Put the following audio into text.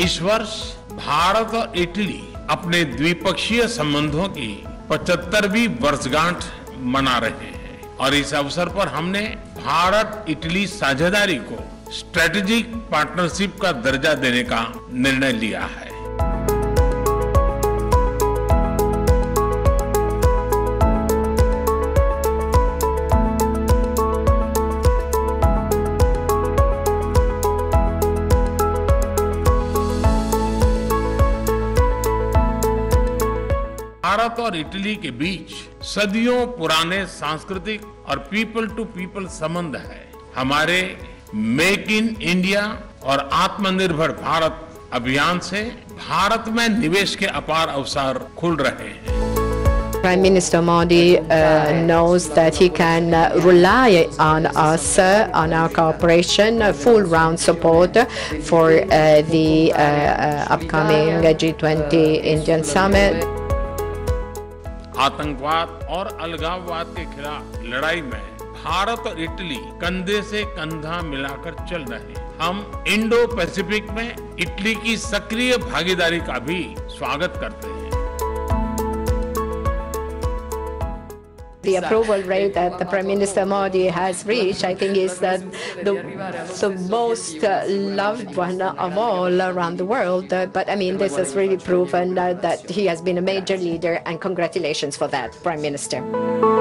इस वर्ष भारत और इटली अपने द्विपक्षीय संबंधों की 75वीं वर्षगांठ मना रहे हैं और इस अवसर पर हमने भारत इटली साझेदारी को स्ट्रेटेजिक पार्टनरशिप का दर्जा देने का निर्णय लिया है। भारत और इटली के बीच सदियों पुराने सांस्कृतिक और पीपल टू पीपल संबंध है। हमारे मेक इन इंडिया और आत्मनिर्भर भारत अभियान से भारत में निवेश के अपार अवसर खुल रहे हैं। Prime Minister Modi knows that he can rely on us, on our cooperation, full round support for the upcoming G20 Indian Summit. आतंकवाद और अलगाववाद के खिलाफ लड़ाई में भारत और इटली कंधे से कंधा मिलाकर चल रहे हैं। हम इंडो पैसिफिक में इटली की सक्रिय भागीदारी का भी स्वागत करते हैं। The approval rate that the Prime Minister Modi has reached, I think, is that the most loved one of all around the world. But I mean, this has really proven that he has been a major leader, and congratulations for that, Prime Minister.